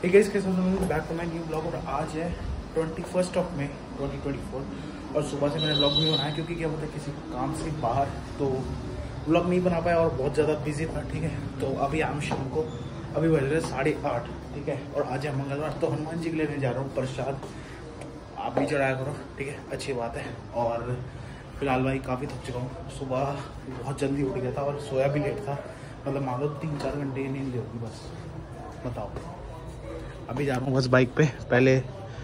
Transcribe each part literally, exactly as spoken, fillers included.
ठीक है, इसके साथ back to my new blog. और आज है twenty first of May twenty twenty four और सुबह से मैंने ब्लॉग नहीं बनाया क्योंकि क्या होता है किसी काम से बाहर तो ब्लॉग नहीं बना पाया और बहुत ज़्यादा बिजी था। ठीक है, तो अभी आम शाम को अभी बज रहे साढ़े आठ। ठीक है, और आज है मंगलवार तो हनुमान जी के लेने जा रहा हूँ प्रसाद। आप भी चढ़ाया करो, ठीक है, अच्छी बात है। और फिलहाल भाई काफ़ी थक चुका हूँ, सुबह बहुत जल्दी उठ गया था और सोया भी लेट था, मतलब मान लो तीन चार घंटे की नींद होगी बस। बताओ, अभी जा रहा हूँ बस बाइक पे। पहले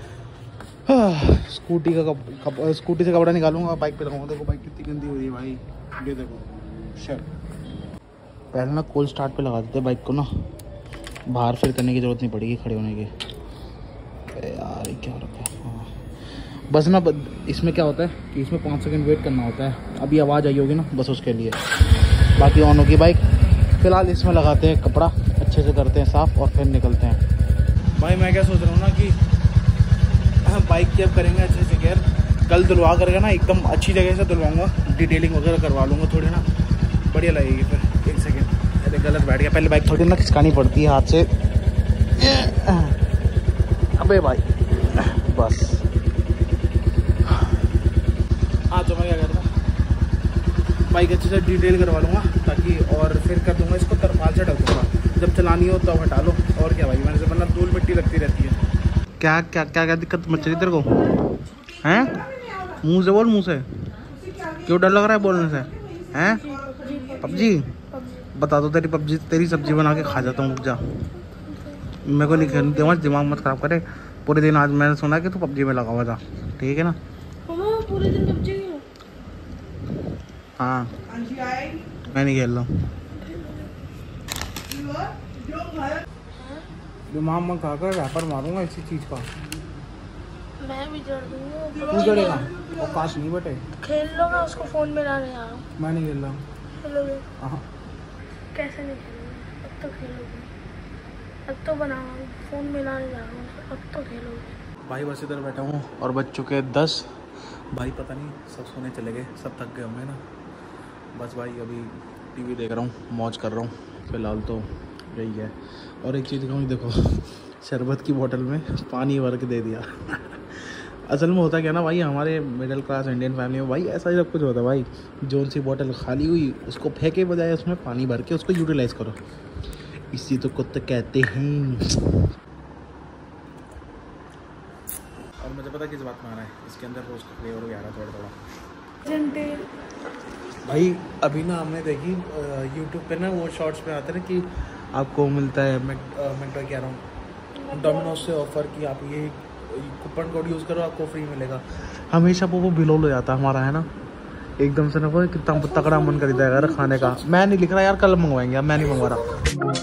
स्कूटी का कप, कप, स्कूटी से कपड़ा निकालूंगा, बाइक पे लगाऊंगा। देखो बाइक कितनी गंदी हो रही है भाई, ये देखो शर्ट। पहले ना कोल्ड स्टार्ट पे लगा देते बाइक को ना, बाहर फिर करने की ज़रूरत नहीं पड़ेगी खड़े होने की। यार ये क्या रखा है, हाँ बस ना ब, इसमें क्या होता है कि इसमें पाँच सेकंड वेट करना होता है। अभी आवाज़ आई होगी ना बस उसके लिए, बाकी ऑन होगी बाइक। फिलहाल इसमें लगाते हैं कपड़ा, अच्छे से करते हैं साफ़ और फिर निकलते हैं। भाई मैं क्या सोच रहा हूँ ना कि बाइक की अब करेंगे अच्छे से केयर। कल धुलवा करके ना एकदम अच्छी जगह से धुलवाऊंगा, डिटेलिंग वगैरह करवा लूँगा, थोड़ी ना बढ़िया लगेगी। फिर एक सेकेंड, अरे गलत बैठ गया। पहले बाइक थोड़ी ना खिसकानी पड़ती है हाथ से। अबे भाई बस। हाँ तो मैं क्या करता हूँ, बाइक अच्छे से डिटेल करवा लूँगा ताकि, और फिर कर दूँगा इसको तरपाल से ढक दूँगा। जब चलानी हो तब तो हटा लो। और क्या भाई, मैंने से मतलब धूल मिट्टी लगती रहती है। क्या क्या क्या क्या दिक्कत मच रही तेरे को हैं? मुँह से बोल, मुँह से। क्यों डर लग रहा है बोलने से हैं? पबजी बता दो, तेरी पबजी तेरी सब्जी बना के खा जाता हूँ। रुक जा, मेरे को नहीं खेलने दूँगा, दिमाग मत खराब करे। पूरे दिन आज मैंने सुना कि तू पबजी में लगा हुआ था, ठीक है ना? पूरे दिन पबजी। हाँ मैं नहीं खेल रहा हूँ। दिमाग मत खा कर रैपर मारूंगा इसी चीज़ का। मैं भी जड़ दूँगा। तू जड़ेगा और काश नहीं बटे। खेल लो, मैं उसको फ़ोन में लाने आ रहा हूँ। मैं नहीं खेल रहा हूँ। खेलोगे? हाँ। कैसे नहीं खेलोगे? अब तो खेलोगे, अब तो बनाओ, फ़ोन में लाने जा रहा हूँ, अब तो खेलोगे। भाई बस इधर बैठा हूँ और बज चुके हैं दस। भाई पता नहीं सब सोने चले गए, सब थक गए होंगे ना। बस भाई अभी टीवी देख रहा हूँ, मौज कर रहा हूँ फिलहाल तो यही है। और एक चीज़ दिखाऊँ, देखो शरबत की बोतल में पानी भर के दे दिया। असल में होता क्या ना भाई, हमारे मिडिल क्लास इंडियन फैमिली में भाई ऐसा ही सब कुछ होता है भाई। जो सी बोतल खाली हुई उसको फेंके बजाय उसमें पानी भर के उसको यूटिलाइज़ करो, इसी तो कुछ तो कहते हैं। और मुझे पता किस बात में आ रहा है, इसके अंदर रोज़ का फ्लेवर भी आ रहा है थोड़ा थोड़ा। भाई अभी ना हमने देखी यूट्यूब पे ना वो शॉर्ट्स पे आते हैं कि आपको मिलता है, मैं मैं क्या कह रहा हूँ, डोमिनोज से ऑफर कि आप ये कूपन कोड यूज़ करो आपको फ्री मिलेगा। हमेशा वो वो बिलोल हो जाता हमारा, है ना? एकदम से ना वो कितना तगड़ा मन कर जाएगा खाने का। मैं नहीं लिख रहा यार, कल मंगवाएंगे, अब मैं नहीं मंगवा रहा।